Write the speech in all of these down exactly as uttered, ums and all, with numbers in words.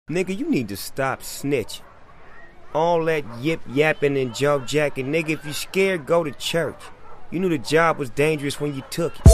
Nigga, you need to stop snitching. All that yip yapping and jaw jacking. Nigga, if you scared, go to church. You knew the job was dangerous when you took it.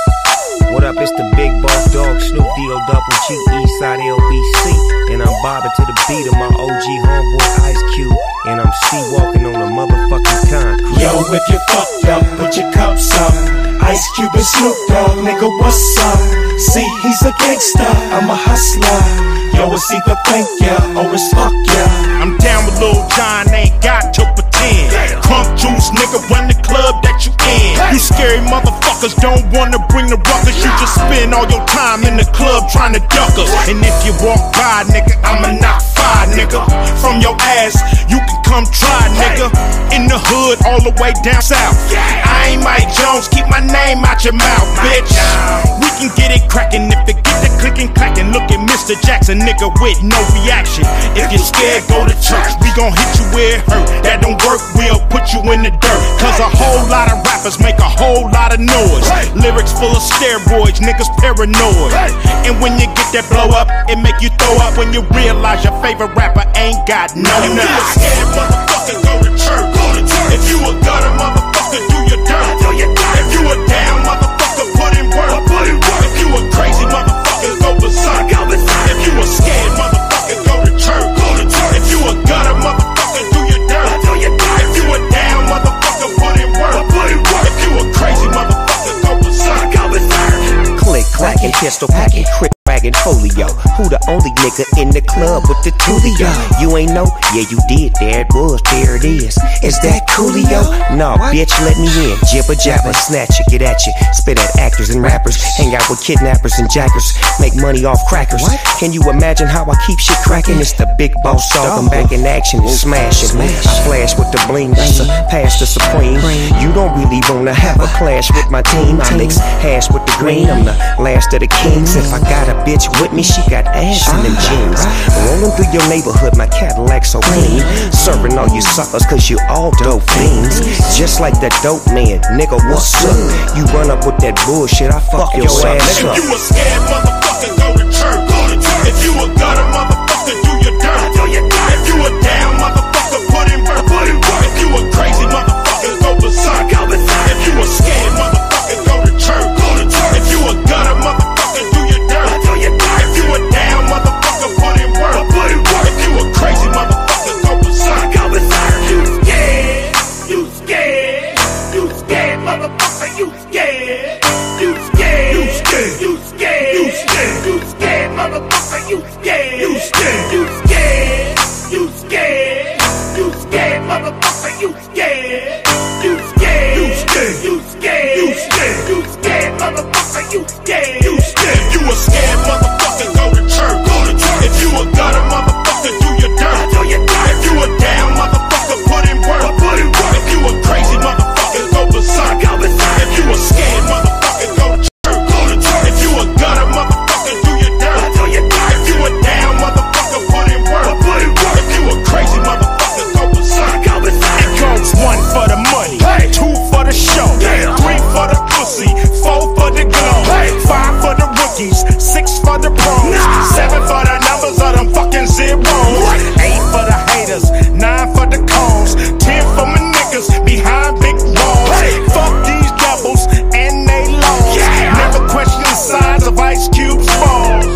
What up, it's the big boss dog, Snoop D O double G, Eastside L B C. And I'm bobbing to the beat of my O G homeboy Ice Cube. And I'm C-walking on the motherfucking concrete. Yo, if you fucked up, put your cups up. Ice Cube and Snoop Dogg, nigga, what's up? See, he's a gangster, I'm a hustler. Yo, it's either thank ya or it's fuck ya. I'm down with Lil Jon, ain't got to pretend. Crump juice, nigga, run the club that you in. You scary motherfuckers don't wanna bring the ruckus. You just spend all your time in the club trying to duck us. And if you walk by, nigga, I'ma knock five, nigga. From your ass, you can come try, nigga. In the hood, all the way down south. I ain't Mike Jones, keep my name out your mouth, bitch. We can get it crackin' if it get the clickin' clackin'. Look at Mister Jackson, nigga, with no reaction. If you're scared, go to church. We gon' hit you where it hurt. That don't work, we'll put you in the dirt. Cause a whole lot of rappers make a whole lot of noise. Lyrics full of steroids, niggas paranoid. And when you get that blow up, it make you throw up when you realize your favorite rapper ain't got no If you a scared motherfucker, go to church. Go to church. If you a gutter motherfucker, do your dirt. Do your dirt. If you a down motherfucker, put in work. Put in work. If you a crazy motherfucker, go berserk. Go berserk. If you a scared motherfucker, go to church. Go to church. If you a gutter motherfucker, do your dirt. Do your dirt. If you a down motherfucker, put in work. Put in work. If you a crazy motherfucker, go berserk. Go berserk. Click, clacking, pistol packing, crip wagging, folio. Who the only nigga in the club with the Tulio? You ain't know? Yeah, you did. There it was. There it is. Is that Coolio? No, bitch, let me in. Jibber jabber, snatch it, get at you. Spit at actors and rappers. Hang out with kidnappers and jackers. Make money off crackers. What? Can you imagine how I keep shit cracking? It's the big boss dog. I'm back in action, smashing. I flash with the bling. That's a pass the supreme. You don't really wanna have a clash with my team. I mix hash with the green. I'm the last of the kings. If I got a bitch with me, she got ass in them jeans. Rolling through your neighborhood, my Cadillac so clean. Serving all you suckers cause you all dope fiends. Just like that dope man, nigga, what's up? You run up with that bullshit, I fuck, fuck your ass up. If you a scared motherfucker, go to church. Go to church. If you a gutter motherfucker, do your dirt. Do your dirt. If you a down motherfucker, put in work. Put in work. If you a crazy motherfucker, go berserk. Go berserk. If you a scared motherfucker, go to church. Go to church. If you a gutter motherfucker, do your dirt. Do your dirt. If you a down motherfucker, put in work. Put in work. If you a crazy motherfucker, go berserk. Go berserk. You scared? You scared? You scared, motherfucker? You scared? You scared? You scared? You scared? You scared? You scared, motherfucker? You scared? You scared? You scared? You scared? You scared, motherfucker? You scared? You scared? You scared? You scared? You scared? You scared, motherfucker? You scared? You scared? You a scared motherfucker? Go to church. Go to church. If you a gutter motherfucker, do your dirt. Do your dirt. If you a down motherfucker, put in work. Put in work. If you a crazy motherfucker, go berserk. Go berserk. If you a scared motherfucker, go to church. Go to church. If you a gutter motherfucker, do your dirt. Do your dirt. If you a down motherfucker, put in work. Put in work. If you a crazy motherfucker, go berserk. Go berserk. It goes one for the money, hey. Two for the show, yeah. Three for the pussy, four for the glow, hey. Five for the rookies, six for the pros, nah. Seven for the numbers of them fucking zeros, what? Eight for the haters, nine for the cones, ten for my niggas behind big walls, hey. Fuck these doubles and they lows, yeah. Never question the size of Ice Cube's balls.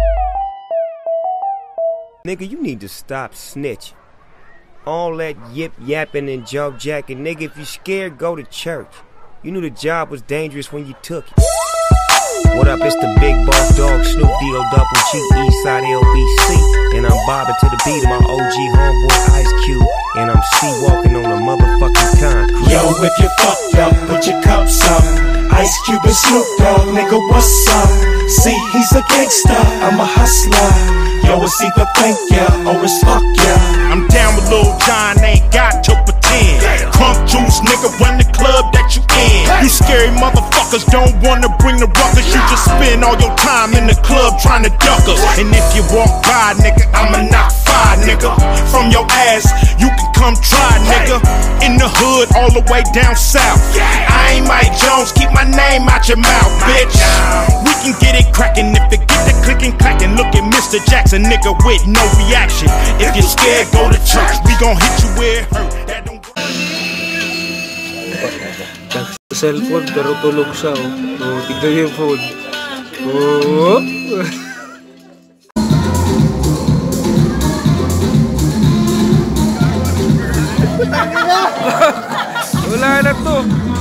Nigga, you need to stop snitching. All that yip yapping and jaw jacking. Nigga, if you scared, go to church. You knew the job was dangerous when you took it. What up, it's the big boss dog, Snoop D O double G, Eastside L B C. And I'm bobbing to the beat of my O G homeboy Ice Cube. And I'm C-walking on the motherfucking concrete. Yo, if you fucked up, put your cups up. Ice Cube and Snoop Dogg, nigga, what's up? See, he's a gangster, I'm a hustler. Yo, it's either thank ya or it's fuck ya. I'm down with Lil Jon, ain't got to pretend. Crump juice, nigga, run the club that you in. You scary motherfuckers don't wanna bring the ruckus. You just spend all your time in the club trying to duck us. And if you walk by, nigga, I'ma knock five, nigga. From your ass, you can come try, nigga. In the hood, all the way down south. I ain't Mike Jones, keep my name out your mouth, bitch. We can get it crackin' if it get the clickin' clackin'. Look at Mister Jackson, nigga, with no reaction. If you're scared, go to church. We gon' hit you where it hurt. That don't Sa cellphone pero tulog siya, oh. Oh, tignan niyo yung phone. Oh. Wala na to.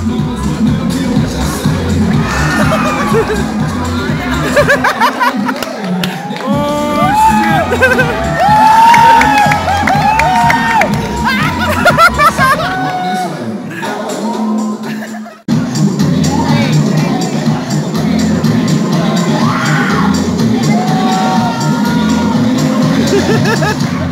Oh shit. Ha ha ha!